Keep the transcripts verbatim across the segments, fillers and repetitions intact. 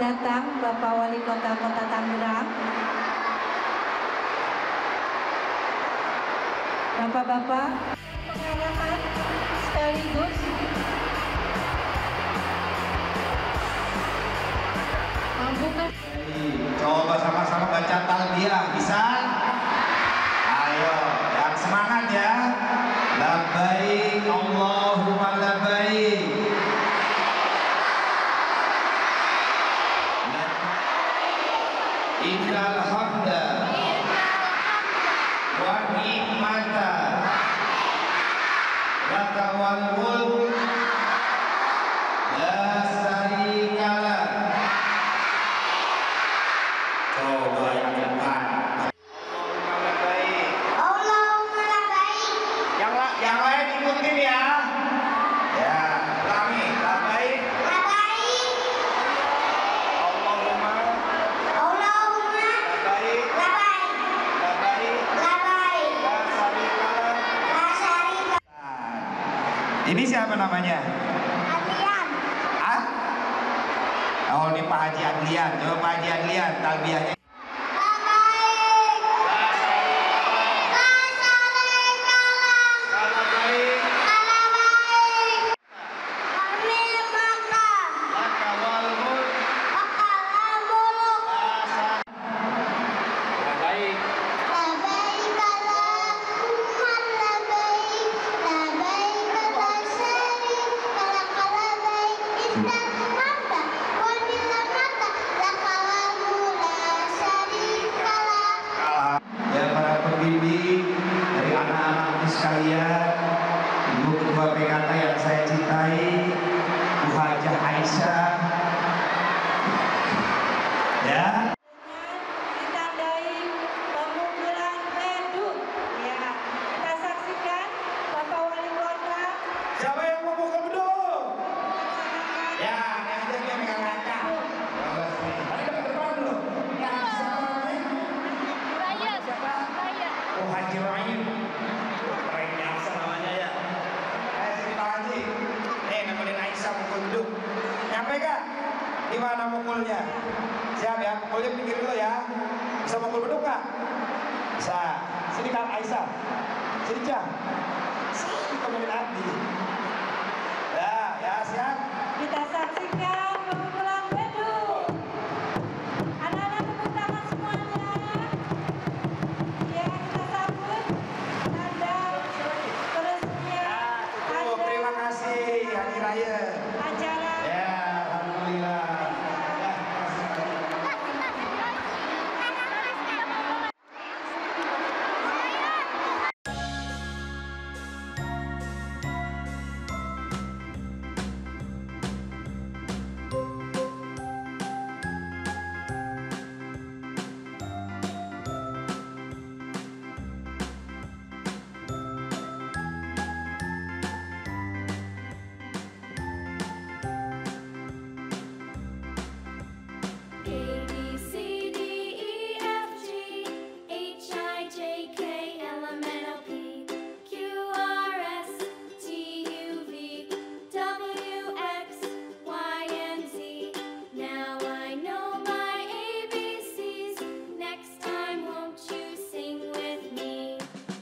datang Bapak Wali Kota Kota Tangerang. Bapak-bapak pengarahan sekaligus membuka. Coba sama-sama baca talbiyah, bisa? Ayo, yang semangat ya. Labbaik Allahumma labbaik. Innal hamda wa ni'mata laka wal mulk la syarika lak. Coba yang depan. Allahumma labbaik. Allahumma labbaik. Yang yang lain ikutin ya. Ya, ulangi. Labbaik. Labbaik. Allahumma Allahumma labbaik. labbaik. Labbaik. Labbaik. La syarika lak. La syarika. Ini siapa namanya? Adlian. Ah? Oh, ini Pak Haji Adlian. Coba Pak Haji Adlian, talbiyahnya. Labbaik. La syarika lak. La syarika lak. Labbaik. Labbaik. Amil maka. Laka wal mulk. Akal muluk. La syarika. Labbaik. Labbaik Allahumma labbaik. Labbaik la syarika lak. Labbaik. Innal hamda wa ni'mata laka wal mulk la syarika lak. Ya para pembimbing dari anak-anak sekalian, Ibu Ketua P K K yang saya cintai, Bu Hajah Aisyah, ya. Ditandai pemukulan beduk. Ya, kita saksikan Bapak Wali Kota Siapa yang mau pukul beduk? melaksanakan Ya, ini aja dia megang kaca. Tadi ke depan dulu. Ya, siapa namanya? Siapa? Oh, Haji Rahim. Keren biasa namanya ya. Eh, sini Pak Haji. Nih, nemenin Aisyah mukul beduk. Nyampe gak? Di mana mukulnya? Siap ya, mukulnya pinggir dulu ya. Bisa mukul beduk gak? Bisa. Sini Kak Aisyah. Sini Cah. Sini temenin Adi. Ya, ya siap. kita saksikan pemukulan beduk. Anak-anak tepuk tangan semuanya. Ya, kita sambut tanda peresmian Oh, terima kasih Haji Raya. acara. Ya, alhamdulillah. Ya, A B C D E F G H I J K L M N O P Q R S T U V W X Y and Z. Now I know my A B Cs. Next time won't you sing with me?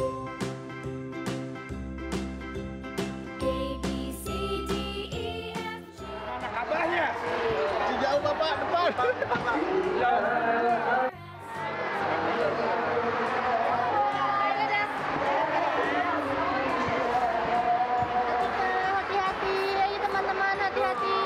A B C D E F G. Anak abahnya. Jauh Bapak depan. Hati-hati, ayo teman-teman, hati-hati.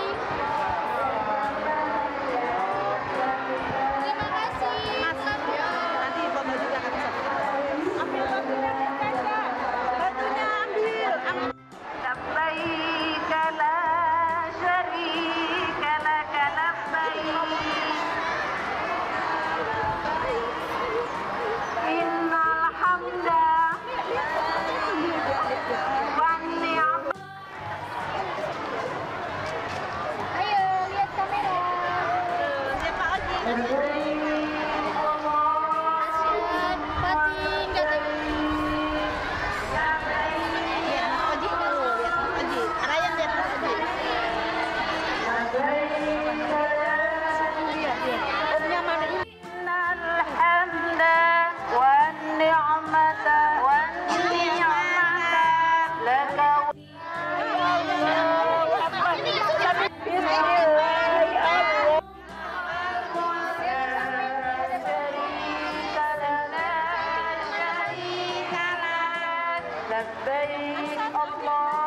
Terima kasih. Nanti Bapak juga akan ambil batunya, batunya ambil. لبيك لا شريك لك لبيك Labbaik Allah